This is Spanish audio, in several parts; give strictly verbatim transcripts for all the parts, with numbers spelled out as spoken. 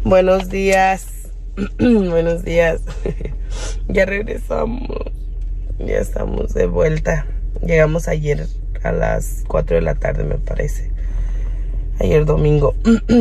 Buenos días. Buenos días. Ya regresamos. Ya estamos de vuelta. Llegamos ayer a las cuatro de la tarde, me parece. Ayer domingo.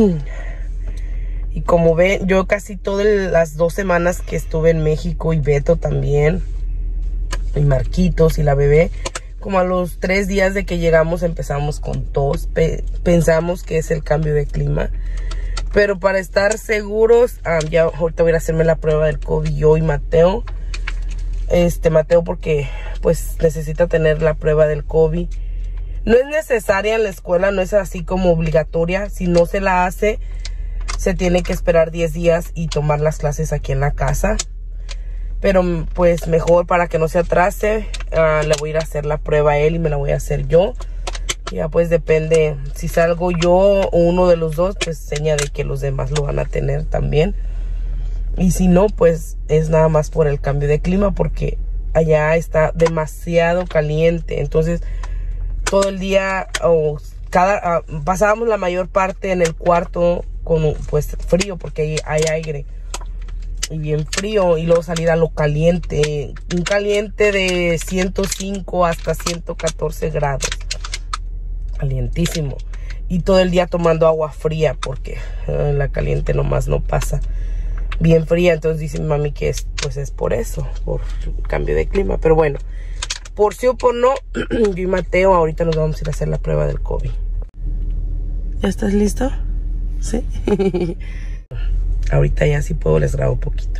Y como ven, yo casi todas las dos semanas que estuve en México, y Beto también, y Marquitos y la bebé, como a los tres días de que llegamos empezamos con tos. Pe pensamos que es el cambio de clima. Pero para estar seguros, um, ya ahorita voy a hacerme la prueba del COVID yo y Mateo. Este, Mateo porque pues necesita tener la prueba del COVID. No es necesaria en la escuela, no es así como obligatoria. Si no se la hace, se tiene que esperar diez días y tomar las clases aquí en la casa. Pero pues mejor para que no se atrase, uh, le voy a ir a hacer la prueba a él y me la voy a hacer yo. Ya pues depende, si salgo yo o uno de los dos, pues seña de que los demás lo van a tener también. Y si no, pues es nada más por el cambio de clima, porque allá está demasiado caliente. Entonces todo el día o cada uh, pasábamos la mayor parte en el cuarto con pues frío, porque hay, hay aire y bien frío, y luego salir a lo caliente, un caliente de ciento cinco hasta ciento catorce grados, calientísimo, y todo el día tomando agua fría porque uh, la caliente nomás no pasa, bien fría. Entonces dice mi mami que es, pues es por eso, por el cambio de clima. Pero bueno, por sí o por no, yo y Mateo ahorita nos vamos a ir a hacer la prueba del COVID. ¿Ya estás listo? Sí. Ahorita ya si puedo les grabo un poquito.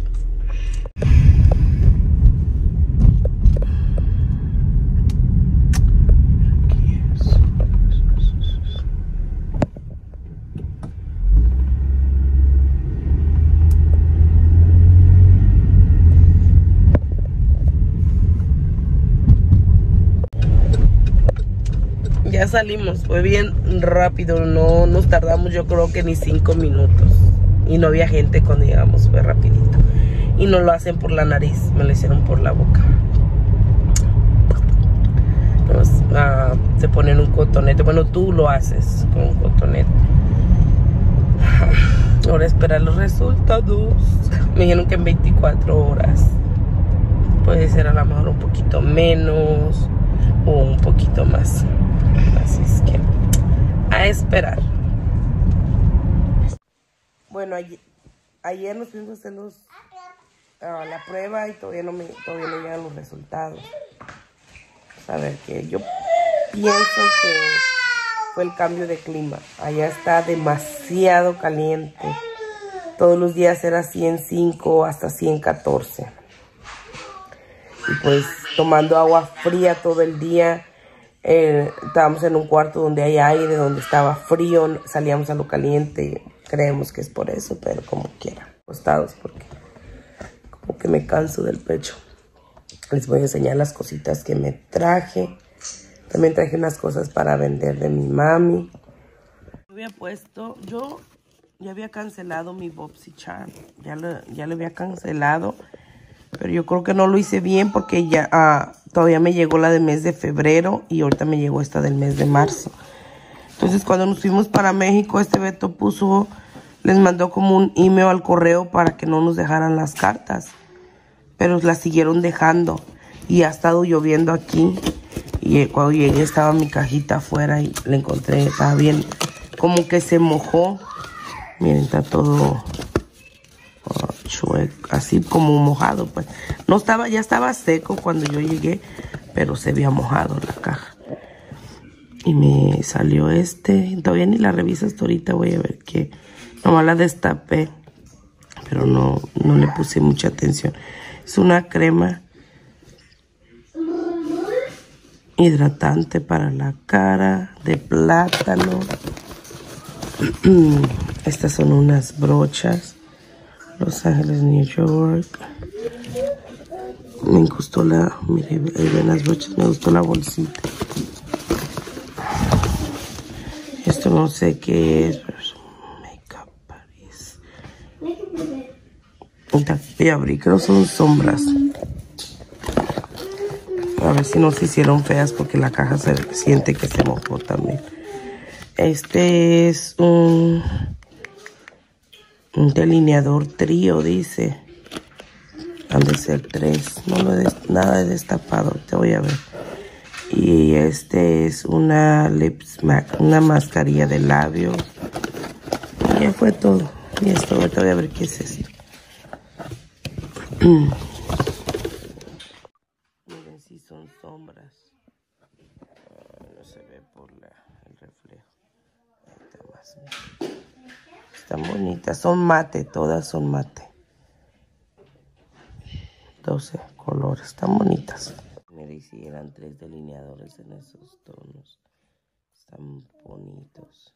Ya salimos, fue bien rápido, no nos tardamos yo creo que ni cinco minutos. Y no había gente cuando llegamos, fue rapidito. Y no lo hacen por la nariz, me lo hicieron por la boca. Nos, uh, se ponen un cotonete, bueno, tú lo haces con un cotonete. Ahora esperar los resultados. Me dijeron que en veinticuatro horas. Puede ser a lo mejor un poquito menos o un poquito más. Así es que a esperar. Bueno, ayer, ayer nos fuimos a hacer los, uh, la prueba y todavía no, me, todavía no llegan los resultados. A ver, que yo pienso que fue el cambio de clima. Allá está demasiado caliente. Todos los días era ciento cinco hasta ciento catorce. Y pues tomando agua fría todo el día. Eh, estábamos en un cuarto donde hay aire, donde estaba frío. Salíamos a lo caliente. Creemos que es por eso, pero como quiera, acostados, porque como que me canso del pecho. Les voy a enseñar las cositas que me traje. También traje unas cosas para vender de mi mami. Había puesto, yo ya había cancelado mi BoxyCharm, ya lo, ya lo había cancelado, pero yo creo que no lo hice bien porque ya uh, todavía me llegó la del mes de febrero y ahorita me llegó esta del mes de marzo. Entonces cuando nos fuimos para México, este Beto puso, les mandó como un email al correo para que no nos dejaran las cartas. Pero las siguieron dejando y ha estado lloviendo aquí. Y cuando llegué estaba mi cajita afuera y la encontré, estaba bien, como que se mojó. Miren, está todo uh, chueco, así como mojado, pues. No estaba, ya estaba seco cuando yo llegué, pero se había mojado la caja. Y me salió este. Todavía ni la reviso hasta ahorita. Voy a ver qué. Nomás la destapé. Pero no, no le puse mucha atención. Es una crema hidratante para la cara. De plátano. Estas son unas brochas. Los Ángeles, New York. Me gustó la. Mire, ahí ven las brochas. Me gustó la bolsita. Esto no sé qué es, pero es Makeup Paris. Voy a abrir, creo que son sombras. A ver si no se hicieron feas porque la caja se siente que se mojó también. Este es un Un delineador trío, dice. Han de ser tres. No lo he nada he destapado. Te voy a ver. Y este es una lips mac, una mascarilla de labios. Y ya fue todo. Y esto, ahorita voy a ver qué es esto. Miren si son sombras. Oh, no se ve por la, el reflejo. Ahí está más. Están bonitas. Son mate, todas son mate. doce colores. Están bonitas. Me dice eran tres delineadores en esos tonos. Están bonitos.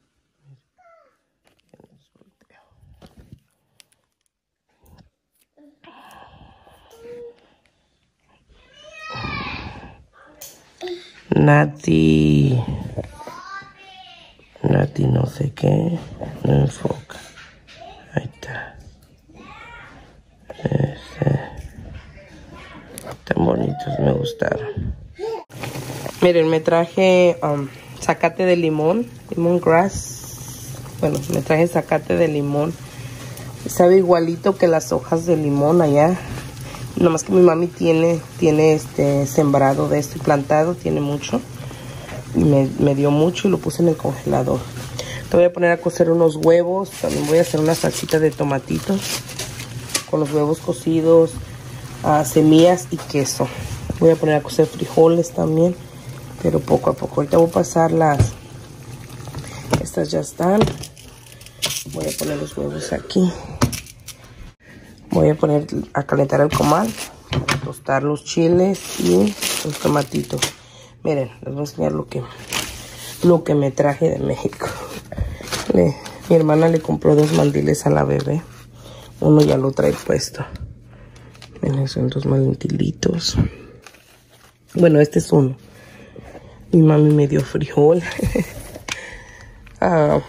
Nati. Nati no sé qué. No enfoca. Ahí está. Este. Tan bonitos, me gustaron. Miren, me traje um, zacate de limón. Limón grass. Bueno, me traje zacate de limón. Sabe igualito que las hojas de limón allá. Nomás que mi mami tiene, tiene este sembrado de esto y plantado, tiene mucho. Y me, me dio mucho y lo puse en el congelador. Te voy a poner a cocer unos huevos. También voy a hacer una salsita de tomatitos con los huevos cocidos, uh, semillas y queso. Voy a poner a cocer frijoles también, pero poco a poco. Ahorita voy a pasar las... Estas ya están. Voy a poner los huevos aquí. Voy a poner a calentar el comal para tostar los chiles y los tomatitos. Miren, les voy a enseñar lo que, lo que me traje de México. Le, mi hermana le compró dos mandiles a la bebé. Uno ya lo trae puesto. Miren, son dos mandilitos. Bueno, este es uno. Mi mami me dio frijol. ah,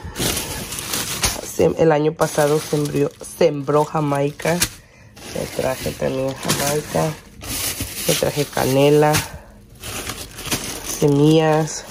El año pasado sembró, sembró Jamaica. Me traje también Jamaica. Me traje canela. Semillas.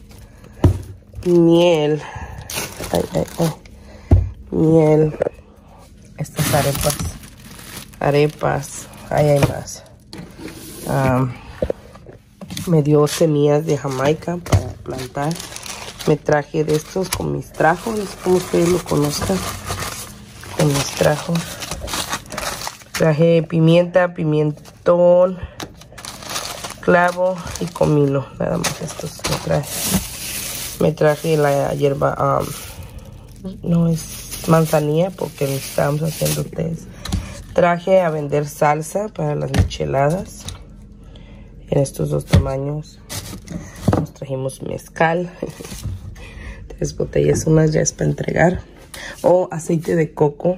Miel. Ay, ay, ay. Miel. Estas arepas. Arepas. Ahí hay más. Um, me dio semillas de Jamaica para plantar. Me traje de estos con mis trajos, no sé cómo ustedes lo conozcan, con mis trajos. Traje pimienta, pimentón, clavo y comino, nada más estos me traje. Me traje la hierba, um, no es manzanilla porque estábamos haciendo test. Traje a vender salsa para las micheladas en estos dos tamaños. Nos trajimos mezcal. Tres botellas, unas ya es para entregar. O aceite de coco.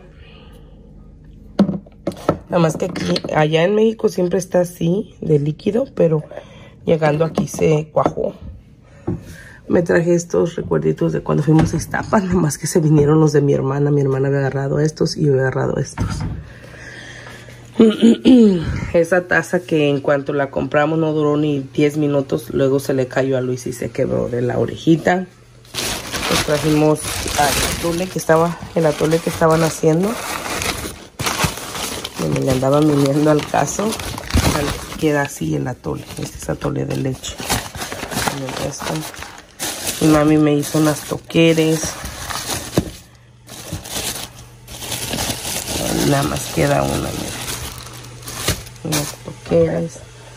Nada más que aquí, allá en México siempre está así, de líquido, pero llegando aquí se cuajó. Me traje estos recuerditos de cuando fuimos a Iztapa, nada más que se vinieron los de mi hermana. Mi hermana había agarrado estos y yo había agarrado estos. Esa taza que en cuanto la compramos no duró ni diez minutos, luego se le cayó a Luis y se quebró de la orejita. Pues trajimos el atole que estaba, el atole que estaban haciendo. Me le andaban viniendo al caso. Queda así el atole. Este es atole de leche. Mi mami me hizo unas toqueres. Nada más queda una, mira. Unas toqueres.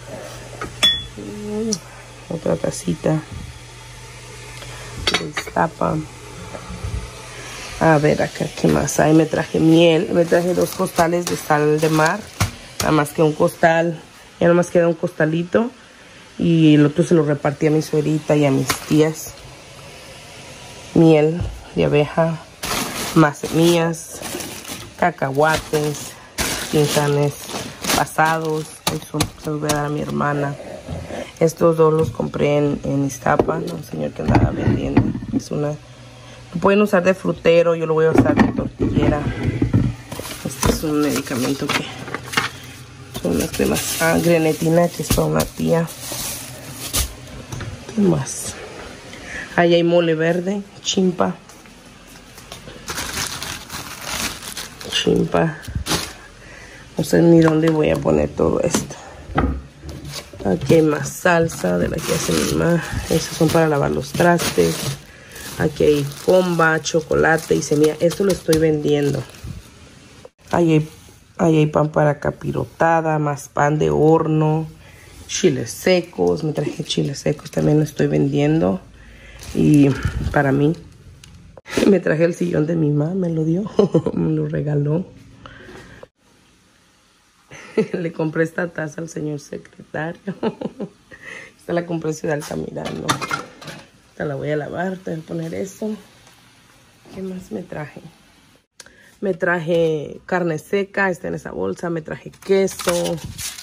Otra tacita. Destapa. A ver acá qué más hay. Me traje miel. Me traje dos costales de sal de mar. Nada más que un costal. Ya nada más queda un costalito. Y el otro se lo repartí a mi suegrita y a mis tías. Miel de abeja. Más semillas. Cacahuates. Pinzanes pasados. Eso se los voy a dar a mi hermana. Estos dos los compré en, en Iztapa, ¿no? Un señor que andaba vendiendo. Es una... Lo pueden usar de frutero, yo lo voy a usar de tortillera. Este es un medicamento que... Son unas cremas. Ah, grenetina, que es para una tía. ¿Qué más? Ahí hay mole verde, chimpa. chimpa. No sé ni dónde voy a poner todo esto. Aquí hay más salsa de la que hace mi mamá. Esas son para lavar los trastes. Aquí hay comba, chocolate y semilla. Esto lo estoy vendiendo. Ahí hay, ahí hay pan para capirotada, más pan de horno, chiles secos. Me traje chiles secos, también lo estoy vendiendo. Y para mí, me traje el sillón de mi mamá, me lo dio, me lo regaló. Le compré esta taza al señor secretario. Esta la compré en Ciudad Altamirano. Esta la voy a lavar, te voy a poner eso. ¿Qué más me traje? Me traje carne seca, está en esa bolsa. Me traje queso.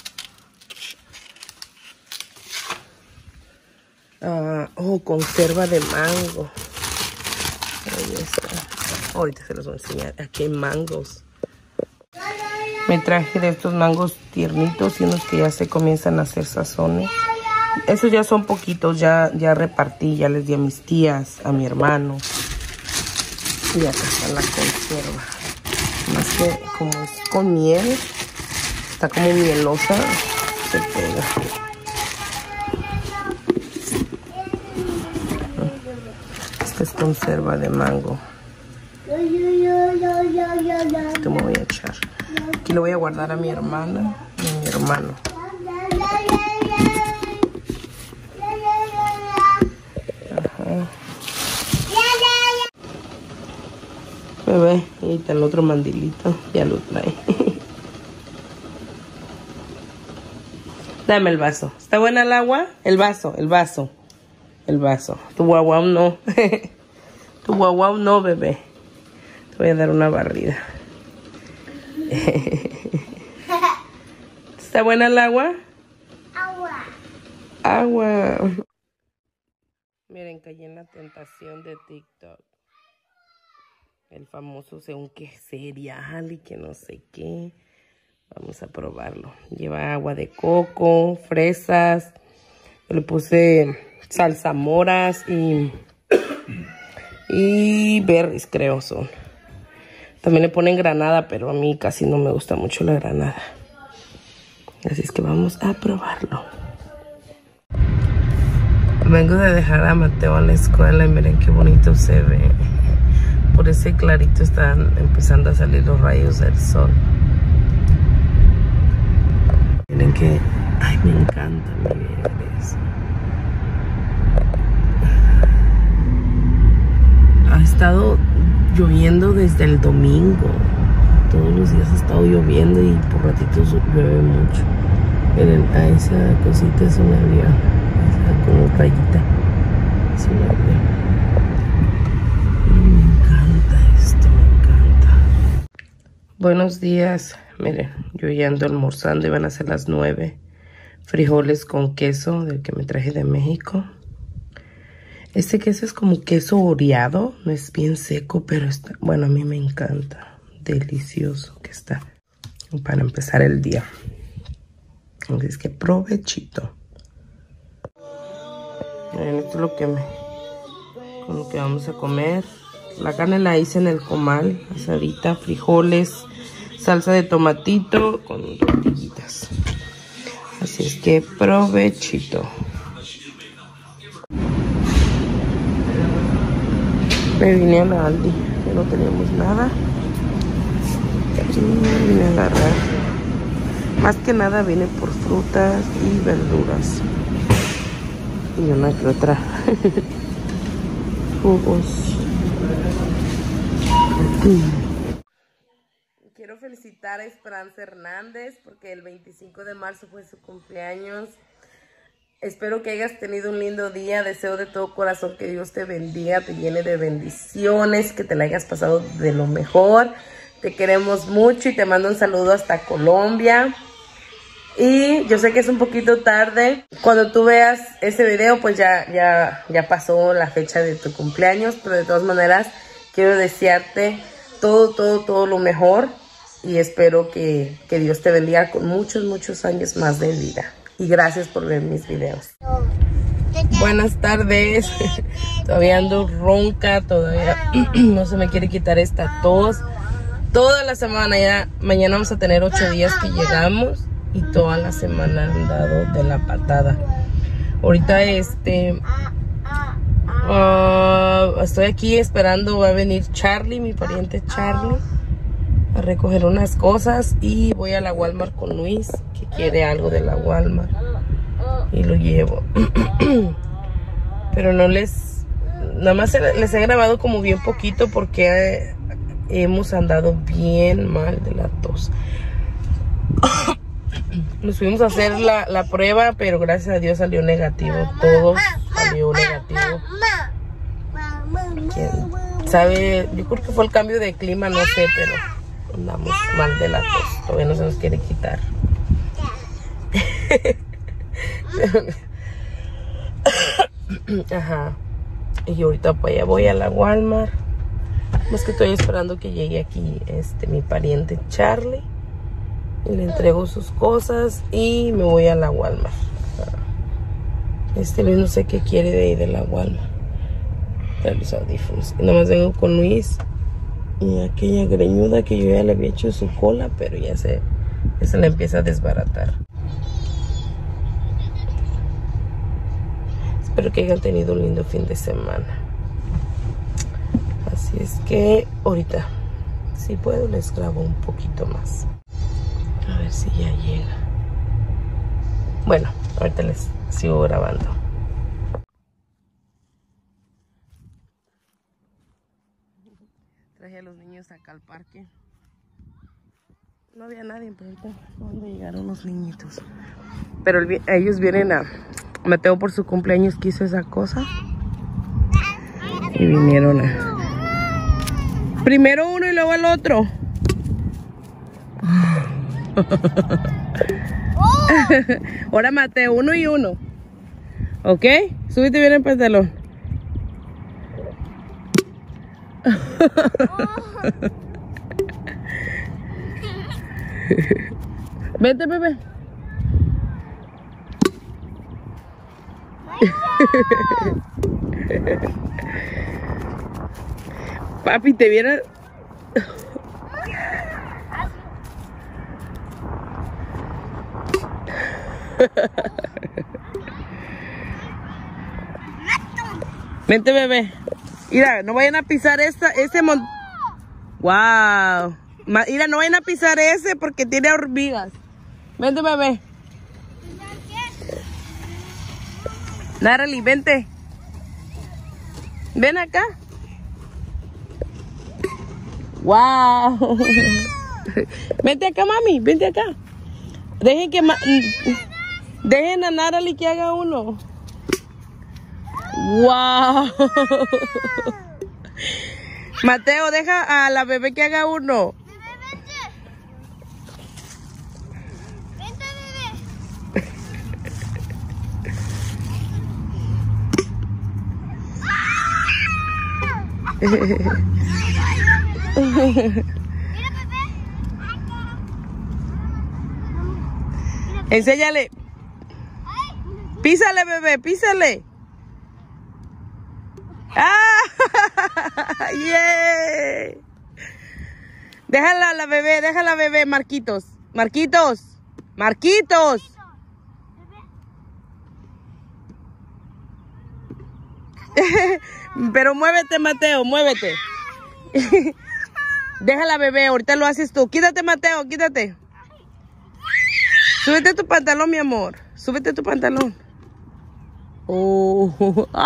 Uh, oh, conserva de mango. Ahí está. Ahorita se los voy a enseñar. Aquí hay mangos. Me traje de estos mangos tiernitos y unos que ya se comienzan a hacer sazones. Esos ya son poquitos, ya, ya repartí, ya les di a mis tías, a mi hermano. Y acá está la conserva. Más que como es con miel, está como mielosa, se pega. Esta es conserva de mango. Esto me voy a echar. Aquí lo voy a guardar a mi hermana y a mi hermano. Ajá. Bebé, ahí está el otro mandilito. Ya lo trae. Dame el vaso. ¿Está buena el agua? El vaso, el vaso. El vaso. Tu guaguau no. Tu guaguau no, bebé. Te voy a dar una barrida. ¿Está buena el agua? Agua. Agua. Miren, caí en la tentación de TikTok. El famoso según que cereal y que no sé qué. Vamos a probarlo. Lleva agua de coco, fresas. Yo le puse salsa moras y, y berries, creo son. También le ponen granada, pero a mí casi no me gusta mucho la granada. Así es que vamos a probarlo. Vengo de dejar a Mateo en la escuela y miren qué bonito se ve. Por ese clarito están empezando a salir los rayos del sol. Miren que... Ay, me encanta, miren eso. Ha estado lloviendo desde el domingo. Todos los días ha estado lloviendo y por ratitos llueve mucho. Miren, a esa cosita es un avión. Esa como rayita es un avión. Me encanta esto, me encanta. Buenos días. Miren, yo ya ando almorzando y van a ser las nueve. Frijoles con queso del que me traje de México. Este queso es como queso oreado, no es bien seco, pero está, bueno, a mí me encanta. Delicioso que está para empezar el día. Así es que provechito. Miren, esto es lo que me, con lo que vamos a comer. La carne la hice en el comal, asadita, frijoles, salsa de tomatito con tortillitas. Así es que provechito. Me vine a la Aldi, ya no teníamos nada. Y me vine a agarrar. Más que nada vine por frutas y verduras. Y una que otra. Jugos. Quiero felicitar a Esperanza Hernández porque el veinticinco de marzo fue su cumpleaños. Espero que hayas tenido un lindo día. Deseo de todo corazón que Dios te bendiga, te llene de bendiciones, que te la hayas pasado de lo mejor. Te queremos mucho y te mando un saludo hasta Colombia. Y yo sé que es un poquito tarde. Cuando tú veas ese video, pues ya, ya, ya pasó la fecha de tu cumpleaños. Pero de todas maneras, quiero desearte todo, todo, todo lo mejor. Y espero que, que Dios te bendiga con muchos, muchos años más de vida. Y gracias por ver mis videos. Buenas tardes. Todavía ando ronca, todavía no se me quiere quitar esta tos. toda la semana. Ya mañana vamos a tener ocho días que llegamos y toda la semana han dado de la patada. Ahorita este uh, estoy aquí esperando, va a venir Charlie, mi pariente Charlie, a recoger unas cosas y voy a la Walmart con Luis, que quiere algo de la Walmart, y lo llevo. Pero no les, nada más les he grabado como bien poquito porque hemos andado bien mal de la tos. Nos fuimos a hacer la, la prueba, pero gracias a Dios salió negativo. Todo salió negativo. ¿Quién sabe? Yo creo que fue el cambio de clima, no sé, pero andamos mal de la tos. Todavía no se nos quiere quitar. Ajá. Y ahorita pues ya voy a la Walmart. Más que estoy esperando que llegue aquí este mi pariente Charlie. Y le entrego sus cosas y me voy a la Walmart. Este Luis no sé qué quiere de ir de la Walmart. Trae los audífonos. Y nomás vengo con Luis y aquella greñuda que yo ya le había hecho su cola, pero ya se, ya se le empieza a desbaratar. Espero que hayan tenido un lindo fin de semana. Así es que ahorita, si puedo, les grabo un poquito más. A ver si ya llega. Bueno, ahorita les sigo grabando. Traje a los niños acá al parque. No había nadie, pero ahorita cuando llegaron los niñitos. Pero el, ellos vienen a... Mateo por su cumpleaños quiso esa cosa. Y vinieron a... Primero uno y luego el otro. Ahora Mateo, uno y uno. ¿Ok? Súbete bien el pantalón. Vete, bebé. Papi, te viera. Vente, bebé. Mira, no vayan a pisar esta, ese mon... Wow. Mira, no vayan a pisar ese porque tiene hormigas. Vente, bebé. Narali, vente. Ven acá. Wow. Vente acá, mami. Vente acá. Dejen que ma... Dejen a Narali que haga uno. Wow. Mateo, deja a la bebé que haga uno. Vente, bebé. Enséñale. Písale, bebé, písale. ¡Ah! ¡Yeah! Déjala a la bebé, déjala bebé, Marquitos. Marquitos. Marquitos. Pero muévete, Mateo, muévete. Déjala bebé, ahorita lo haces tú. Quítate, Mateo, quítate. Súbete tu pantalón, mi amor. Súbete tu pantalón. Oh. ¡Ah!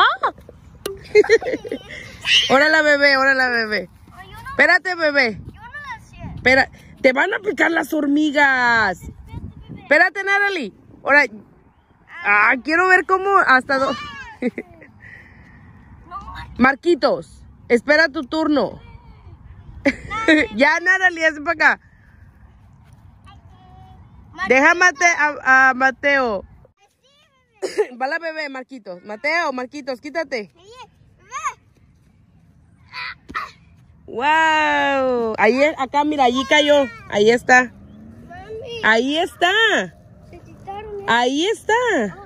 Ahora la bebé, ahora la bebé. Espérate, bebé. Espera, te van a picar las hormigas. Espérate, Narali. Ahora, ah, quiero ver cómo hasta dos. Marquitos, espera tu turno. Ya, Narali, haz para acá. Deja mate a, a Mateo. Va la bebé, Marquitos. Mateo, Marquitos, quítate. Wow. Ahí, acá, mira, allí cayó. Ahí está. Ahí está. Ahí está.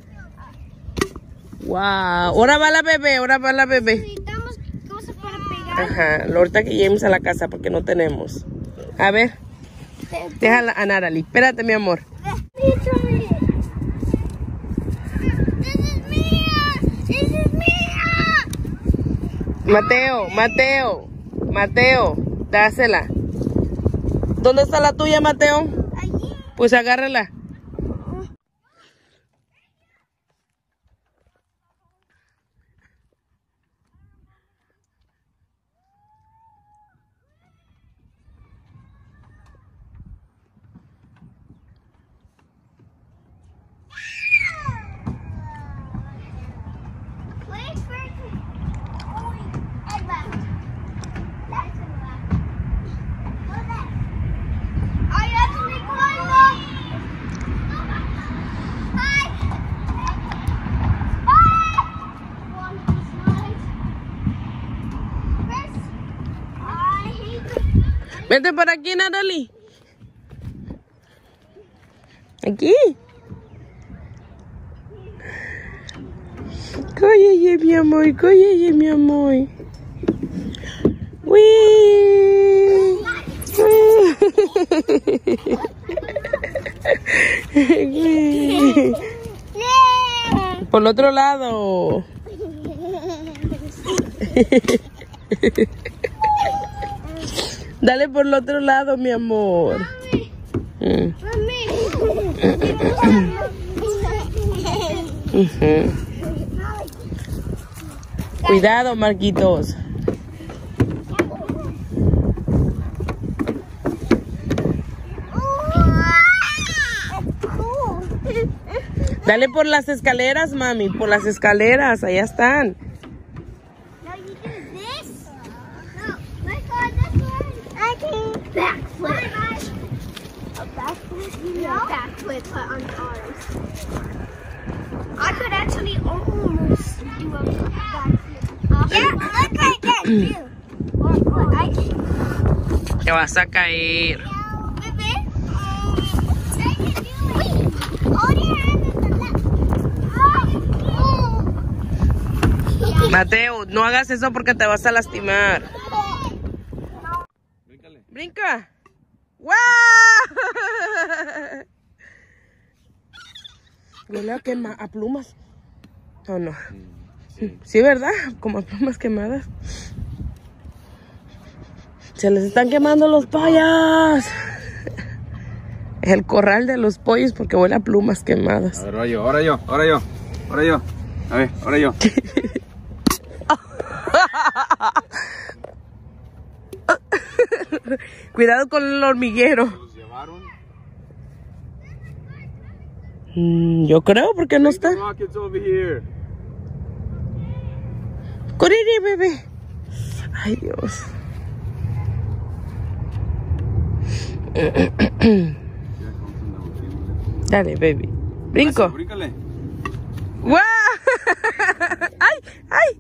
Wow. Ahora va la bebé, ahora va la bebé. Necesitamos cosas para pegar. Ajá, ahorita que lleguemos a la casa porque no tenemos. A ver, déjala a Natalie. Espérate, mi amor. Mateo, Mateo, Mateo, dásela. ¿Dónde está la tuya, Mateo? Allí. Pues agárrala. Vete por aquí, Natalie. Aquí. Cólleye, mi amor, cólleye, mi amor. Uy. Uy. Por el otro lado. Dale por el otro lado, mi amor. Mm. Uh-huh. Cuidado, Marquitos. Dale por las escaleras, mami, por las escaleras, allá están. Backflip on cars. I could actually almost do a backflip. Yeah, look like that too. Or, or I can. Te vas a caer. Baby, I can do it. Hold your hand in the left. Oh. Mateo, no hagas eso porque te vas a lastimar. Brinca. ¡Wow! Huele a, quema, a plumas. ¿O no? Sí. Sí, ¿verdad? Como a plumas quemadas. Se les están quemando los pollos. Es el corral de los pollos porque huele a plumas quemadas. A ver, ahora yo, ahora yo, ahora yo, ahora yo. A ver, ahora yo. Cuidado con el hormiguero. ¿Los llevaron? Mm, yo creo, porque no está. Rockets over here. Corre, bebé. Ay, Dios. Dale, baby. Brinco. Bríncale. ¡Guau! ¡Ay! ¡Ay!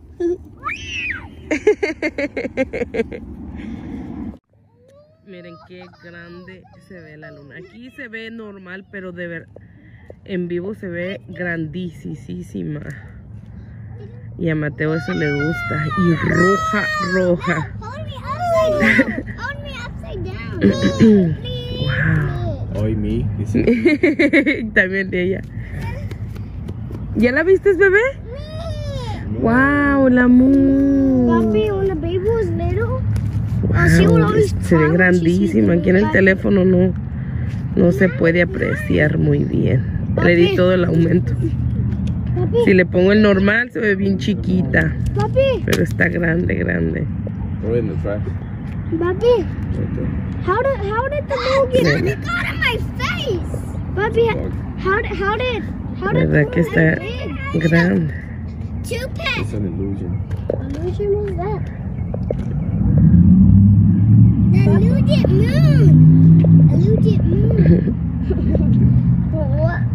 Miren qué grande se ve la luna. Aquí se ve normal, pero de ver en vivo se ve grandísima. Y a Mateo eso le gusta. Y roja, roja. Hold me upside down. Wow. Hoy me. También de ella. ¿Ya la viste, bebé? Wow, la moon. Papi, when the baby was little. Wow, se ve grandísima. Aquí en el teléfono no, no se puede apreciar muy bien. Le di todo el aumento. Papi. Si le pongo el normal se ve bien chiquita. Papi. Pero está grande, grande. Throw it in the trash. Papi. How did how did the moon get on the got in my face? Papi, how did how did how did ¿Verdad que está grande? two pets? It's an illusion. Illusion was that? The illusion moon. Illusion moon. What?